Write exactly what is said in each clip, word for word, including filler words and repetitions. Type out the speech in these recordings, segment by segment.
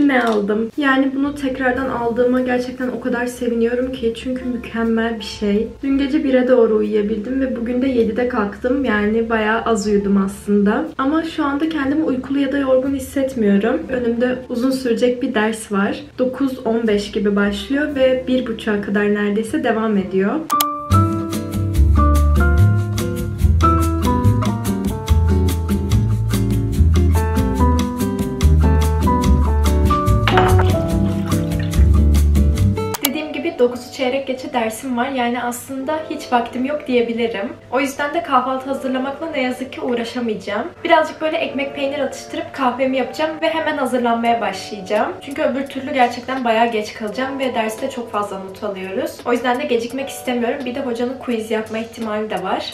ne aldım. Yani bunu tekrardan aldığıma gerçekten o kadar seviniyorum ki. Çünkü mükemmel bir şey. Dün gece bire doğru uyuyabildim ve bugün de yedide kalktım. Yani bayağı az uyudum aslında. Ama şu anda kendimi uykulu ya da yorgun hissetmiyorum. Önümde uzun sürecek bir ders var. dokuz on beş gibi başlıyor ve bir buçuğa kadar neredeyse devam ediyor. dokuzu çeyrek geçe dersim var. Yani aslında hiç vaktim yok diyebilirim. O yüzden de kahvaltı hazırlamakla ne yazık ki uğraşamayacağım. Birazcık böyle ekmek peynir atıştırıp kahvemi yapacağım ve hemen hazırlanmaya başlayacağım. Çünkü öbür türlü gerçekten bayağı geç kalacağım ve derste çok fazla not alıyoruz. O yüzden de gecikmek istemiyorum. Bir de hocanın quiz yapma ihtimali de var.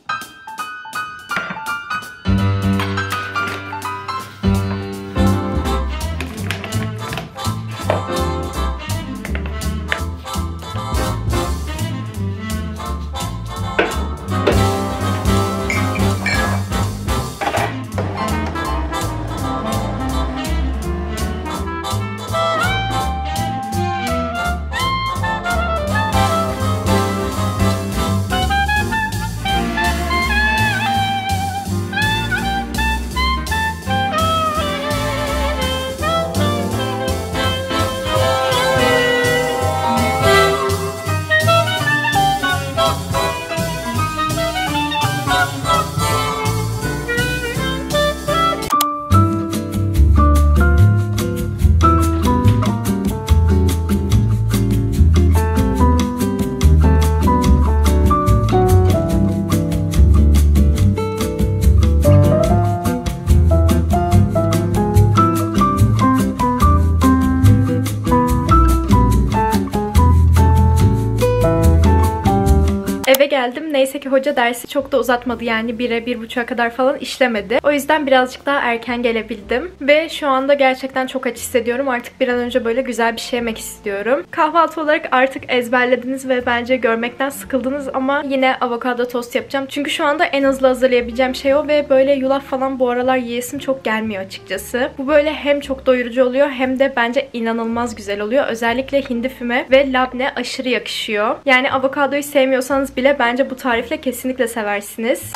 Eve geldim. Neyse ki hoca dersi çok da uzatmadı. Yani bire, bir buçuğa kadar falan işlemedi. O yüzden birazcık daha erken gelebildim. Ve şu anda gerçekten çok aç hissediyorum. Artık bir an önce böyle güzel bir şey yemek istiyorum. Kahvaltı olarak artık ezberlediniz ve bence görmekten sıkıldınız ama yine avokado tost yapacağım. Çünkü şu anda en hızlı hazırlayabileceğim şey o ve böyle yulaf falan bu aralar yiyesim çok gelmiyor açıkçası. Bu böyle hem çok doyurucu oluyor hem de bence inanılmaz güzel oluyor. Özellikle hindi füme ve labne aşırı yakışıyor. Yani avokadoyu sevmiyorsanız bile bence bu tarifle kesinlikle seversiniz.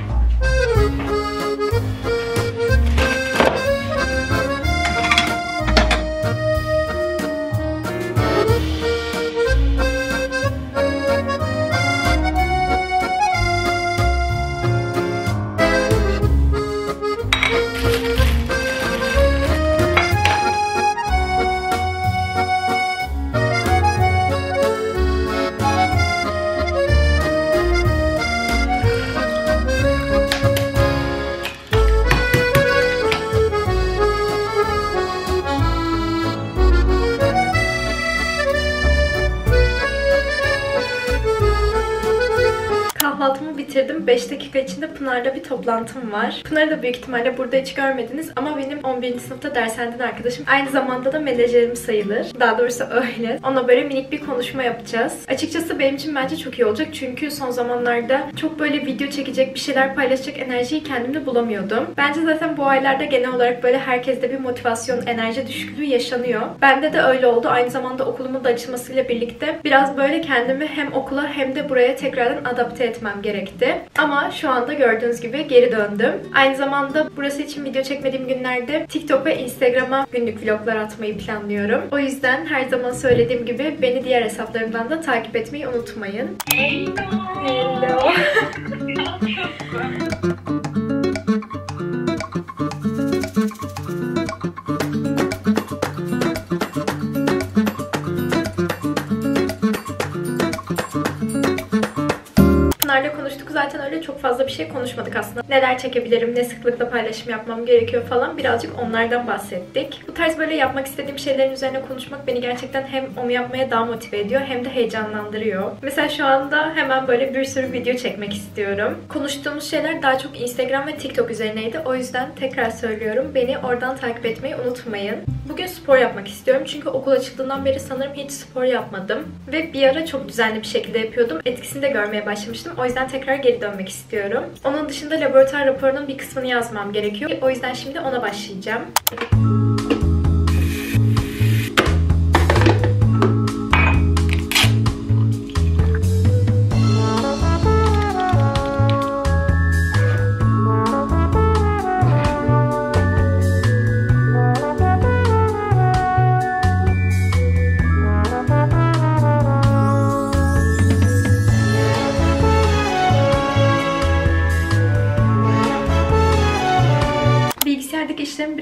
Kahvaltımı bitirdim. beş dakika içinde Pınar'la bir toplantım var. Pınar'ı da büyük ihtimalle burada hiç görmediniz ama benim on birinci sınıfta dershaneden arkadaşım. Aynı zamanda da menajerim sayılır. Daha doğrusu öyle. Ona böyle minik bir konuşma yapacağız. Açıkçası benim için bence çok iyi olacak çünkü son zamanlarda çok böyle video çekecek, bir şeyler paylaşacak enerjiyi kendimde bulamıyordum. Bence zaten bu aylarda genel olarak böyle herkeste bir motivasyon, enerji düşüklüğü yaşanıyor. Bende de öyle oldu. Aynı zamanda okulumun da açılmasıyla birlikte biraz böyle kendimi hem okula hem de buraya tekrardan adapte etmem gerekti. Ama şu anda gördüğünüz gibi geri döndüm. Aynı zamanda burası için video çekmediğim günlerde TikTok ve Instagram'a günlük vloglar atmayı planlıyorum. O yüzden her zaman söylediğim gibi beni diğer hesaplarımdan da takip etmeyi unutmayın. Hello. Hello. Konuştuk zaten, öyle çok fazla bir şey konuşmadık aslında. Neler çekebilirim, ne sıklıkla paylaşım yapmam gerekiyor falan, birazcık onlardan bahsettik. Bu tarz böyle yapmak istediğim şeylerin üzerine konuşmak beni gerçekten hem onu yapmaya daha motive ediyor hem de heyecanlandırıyor. Mesela şu anda hemen böyle bir sürü video çekmek istiyorum. Konuştuğumuz şeyler daha çok Instagram ve TikTok üzerineydi. O yüzden tekrar söylüyorum, beni oradan takip etmeyi unutmayın. Bugün spor yapmak istiyorum çünkü okul açıldığından beri sanırım hiç spor yapmadım. Ve bir ara çok düzenli bir şekilde yapıyordum. Etkisini de görmeye başlamıştım. O yüzden tekrar geri dönmek istiyorum. Onun dışında laboratuvar raporunun bir kısmını yazmam gerekiyor. O yüzden şimdi ona başlayacağım.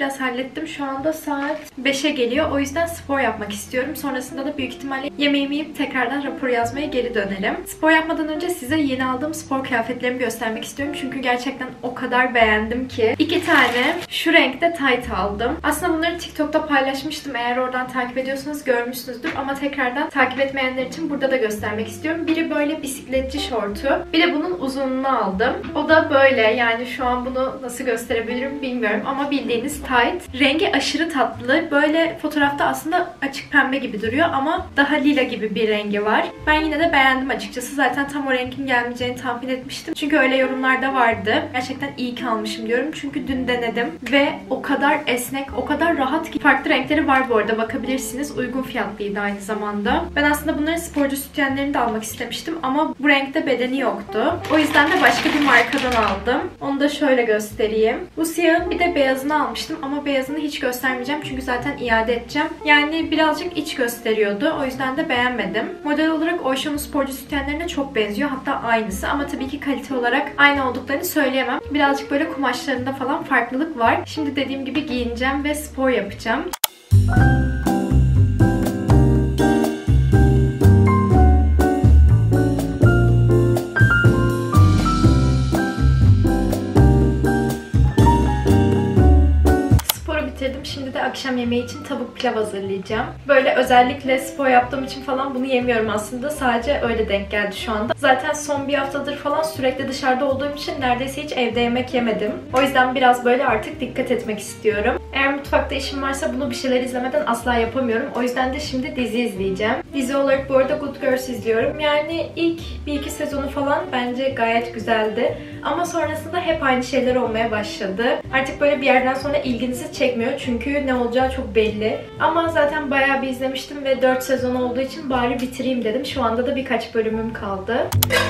biraz hallettim. Şu anda saat beşe geliyor. O yüzden spor yapmak istiyorum. Sonrasında da büyük ihtimalle yemeğimi yiyip tekrardan rapor yazmaya geri dönerim. Spor yapmadan önce size yeni aldığım spor kıyafetlerimi göstermek istiyorum. Çünkü gerçekten o kadar beğendim ki. İki tane şu renkte tight aldım. Aslında bunları TikTok'ta paylaşmıştım. Eğer oradan takip ediyorsanız görmüşsünüzdür. Ama tekrardan takip etmeyenler için burada da göstermek istiyorum. Biri böyle bisikletçi şortu. Bir de bunun uzunluğunu aldım. O da böyle. Yani şu an bunu nasıl gösterebilirim bilmiyorum. Ama bildiğiniz tight. Rengi aşırı tatlı. Böyle fotoğrafta aslında açık pembe gibi duruyor ama daha lila gibi bir rengi var. Ben yine de beğendim açıkçası. Zaten tam o rengin gelmeyeceğini tahmin etmiştim. Çünkü öyle yorumlarda vardı. Gerçekten iyi ki almışım diyorum. Çünkü dün denedim ve o kadar esnek, o kadar rahat ki. Farklı renkleri var bu arada, bakabilirsiniz. Uygun fiyatlıydı aynı zamanda. Ben aslında bunların sporcu sütyenlerini de almak istemiştim ama bu renkte bedeni yoktu. O yüzden de başka bir markadan aldım. Onu da şöyle göstereyim. Bu siyahın bir de beyazını almıştım ama beyazını hiç göstermeyeceğim çünkü zaten iade edeceğim. Yani birazcık iç gösteriyordu. O yüzden de beğenmedim. Model olarak Oysho'nun sporcu sütyenlerine çok benziyor. Hatta aynısı ama tabii ki kalite olarak aynı olduklarını söyleyemem. Birazcık böyle kumaşlarında falan farklılık var. Şimdi dediğim gibi giyineceğim ve spor yapacağım. Şimdi de akşam yemeği için tavuk pilav hazırlayacağım. Böyle özellikle spor yaptığım için falan bunu yemiyorum aslında. Sadece öyle denk geldi şu anda. Zaten son bir haftadır falan sürekli dışarıda olduğum için neredeyse hiç evde yemek yemedim. O yüzden biraz böyle artık dikkat etmek istiyorum. Eğer mutfakta işim varsa bunu bir şeyler izlemeden asla yapamıyorum. O yüzden de şimdi dizi izleyeceğim. Dizi olarak bu arada Good Girls izliyorum. Yani ilk bir iki sezonu falan bence gayet güzeldi. Ama sonrasında hep aynı şeyler olmaya başladı. Artık böyle bir yerden sonra ilginizi çekmiyor. Çünkü ne olacağı çok belli. Ama zaten bayağı bir izlemiştim ve dört sezon olduğu için bari bitireyim dedim. Şu anda da birkaç bölümüm kaldı.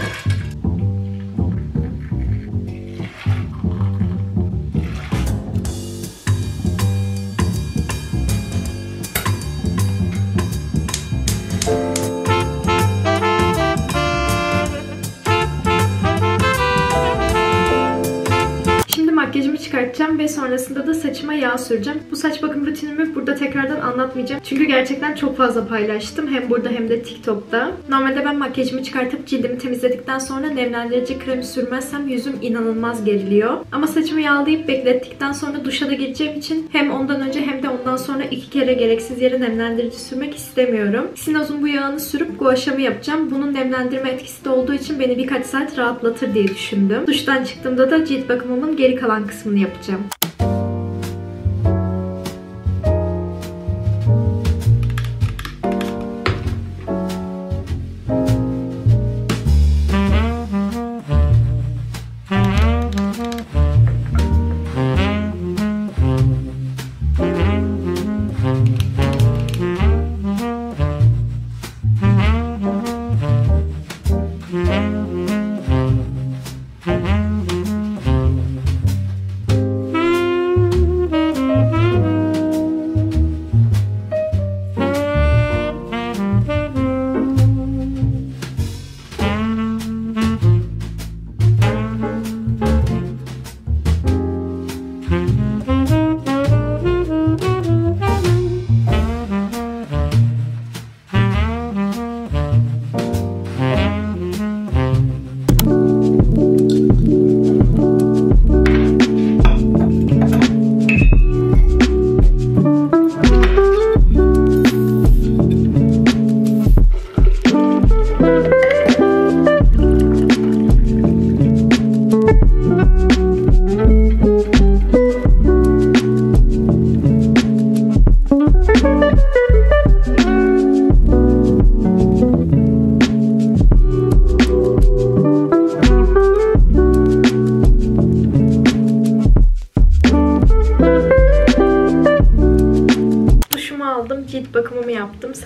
Makyajımı çıkartacağım ve sonrasında da saçıma yağ süreceğim. Bu saç bakım rutinimi burada tekrardan anlatmayacağım. Çünkü gerçekten çok fazla paylaştım. Hem burada hem de TikTok'ta. Normalde ben makyajımı çıkartıp cildimi temizledikten sonra nemlendirici kremi sürmezsem yüzüm inanılmaz geriliyor. Ama saçımı yağlayıp beklettikten sonra duşa da gireceğim için hem ondan önce hem de ondan sonra iki kere gereksiz yere nemlendirici sürmek istemiyorum. Sinoz'un bu yağını sürüp guaşamı yapacağım. Bunun nemlendirme etkisi de olduğu için beni birkaç saat rahatlatır diye düşündüm. Duştan çıktığımda da cilt bakımımın geri kalan kısmını yapacağım.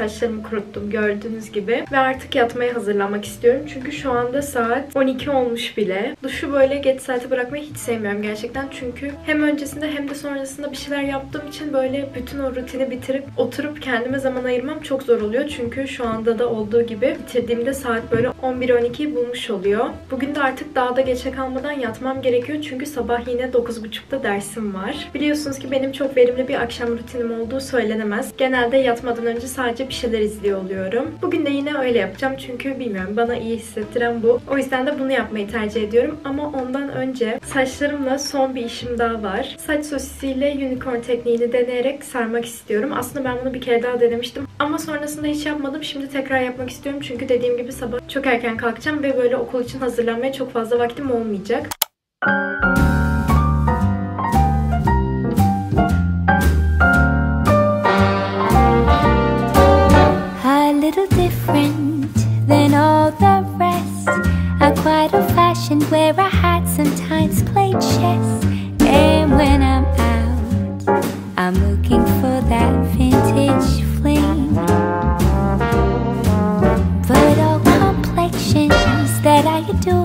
saçlarımı kuruttum gördüğünüz gibi. Ve artık yatmaya hazırlanmak istiyorum. Çünkü şu anda saat on iki olmuş bile. Duşu böyle geç saate bırakmayı hiç sevmiyorum gerçekten. Çünkü hem öncesinde hem de sonrasında bir şeyler yaptığım için böyle bütün o rutini bitirip oturup kendime zaman ayırmam çok zor oluyor. Çünkü şu anda da olduğu gibi bitirdiğimde saat böyle on bir on ikiyi bulmuş oluyor. Bugün de artık daha da geçe kalmadan yatmam gerekiyor. Çünkü sabah yine dokuz buçukta dersim var. Biliyorsunuz ki benim çok verimli bir akşam rutinim olduğu söylenemez. Genelde yatmadan önce sadece bir şeyler izliyor oluyorum. Bugün de yine öyle yapacağım. Çünkü bilmiyorum, bana iyi hissettiren bu. O yüzden de bunu yapmayı tercih ediyorum. Ama ondan önce saçlarımla son bir işim daha var. Saç sosisiyle unicorn tekniğini deneyerek sarmak istiyorum. Aslında ben bunu bir kere daha denemiştim. Ama sonrasında hiç yapmadım. Şimdi tekrar yapmak istiyorum. Çünkü dediğim gibi sabah çok erken kalkacağım ve böyle okul için hazırlanmaya çok fazla vaktim olmayacak. A little different than all the rest. I'm quite old-fashioned, wear a hat, sometimes play chess. And when I'm out, I'm looking for that vintage fling. But all complexions that I adore